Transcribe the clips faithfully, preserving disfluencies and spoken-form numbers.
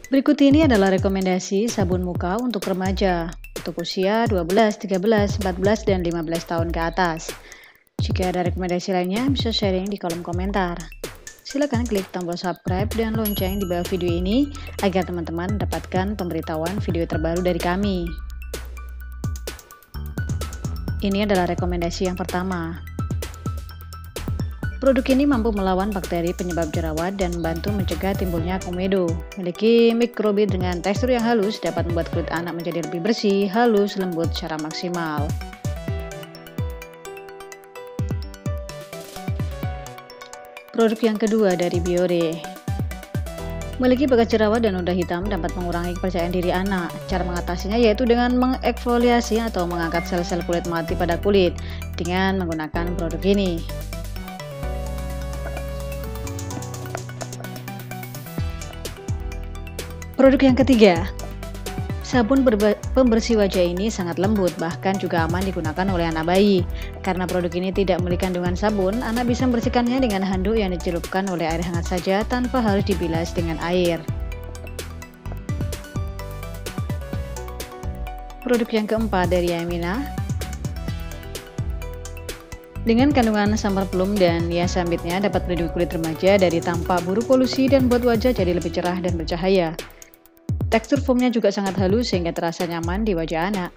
Berikut ini adalah rekomendasi sabun muka untuk remaja untuk usia dua belas, tiga belas, empat belas, dan lima belas tahun ke atas. Jika ada rekomendasi lainnya, bisa sharing di kolom komentar. Silakan klik tombol subscribe dan lonceng di bawah video ini agar teman-teman mendapatkan pemberitahuan video terbaru dari kami. Ini adalah rekomendasi yang pertama. Produk ini mampu melawan bakteri penyebab jerawat dan membantu mencegah timbulnya komedo. Memiliki mikrobit dengan tekstur yang halus dapat membuat kulit anak menjadi lebih bersih, halus, lembut secara maksimal. Produk yang kedua dari Biore. Memiliki bekas jerawat dan noda hitam dapat mengurangi kepercayaan diri anak. Cara mengatasinya yaitu dengan mengeksfoliasi atau mengangkat sel-sel kulit mati pada kulit dengan menggunakan produk ini. Produk yang ketiga, sabun pembersih wajah ini sangat lembut, bahkan juga aman digunakan oleh anak bayi. Karena produk ini tidak memiliki kandungan sabun, anak bisa membersihkannya dengan handuk yang dicelupkan oleh air hangat saja tanpa harus dibilas dengan air. Produk yang keempat dari Yamina. Dengan kandungan samar plum dan niacinamide-nya dapat melindungi kulit remaja dari tampak buruk polusi dan buat wajah jadi lebih cerah dan bercahaya. Tekstur foamnya juga sangat halus sehingga terasa nyaman di wajah anak.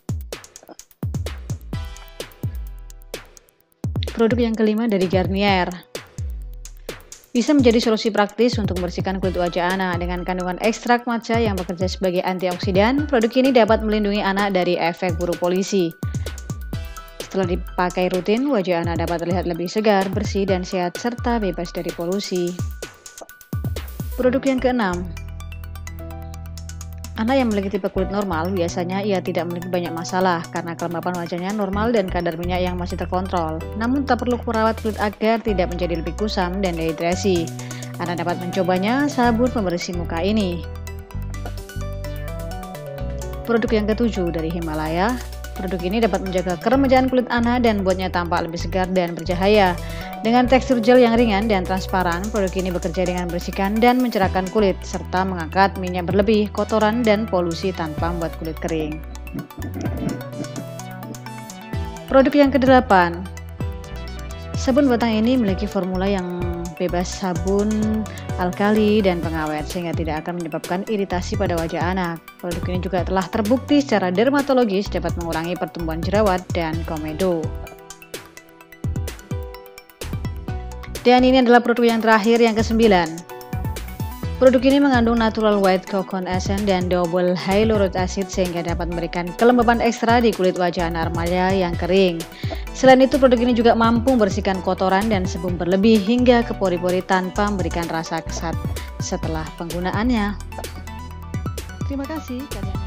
Produk yang kelima dari Garnier. Bisa menjadi solusi praktis untuk membersihkan kulit wajah anak dengan kandungan ekstrak matcha yang bekerja sebagai antioksidan. Produk ini dapat melindungi anak dari efek buruk polusi. Setelah dipakai rutin, wajah anak dapat terlihat lebih segar, bersih, dan sehat serta bebas dari polusi. Produk yang keenam. Anak yang memiliki tipe kulit normal, biasanya ia tidak memiliki banyak masalah karena kelembapan wajahnya normal dan kadar minyak yang masih terkontrol. Namun tak perlu merawat kulit agar tidak menjadi lebih kusam dan dehidrasi. Anda dapat mencobanya sabun pembersih muka ini. Produk yang ketujuh dari Himalaya. Produk ini dapat menjaga keremajaan kulit anak dan membuatnya tampak lebih segar dan bercahaya. Dengan tekstur gel yang ringan dan transparan, produk ini bekerja dengan membersihkan dan mencerahkan kulit, serta mengangkat minyak berlebih, kotoran, dan polusi tanpa membuat kulit kering. Produk yang kedelapan. Sabun batang ini memiliki formula yang bebas sabun, alkali, dan pengawet sehingga tidak akan menyebabkan iritasi pada wajah anak. Produk ini juga telah terbukti secara dermatologis dapat mengurangi pertumbuhan jerawat dan komedo. Dan ini adalah produk yang terakhir, yang kesembilan. Produk ini mengandung natural white coconut essence dan double hyaluronic acid sehingga dapat memberikan kelembapan ekstra di kulit wajah anak remaja yang kering. Selain itu, produk ini juga mampu membersihkan kotoran dan sebum berlebih hingga ke pori-pori tanpa memberikan rasa kesat setelah penggunaannya. Terima kasih.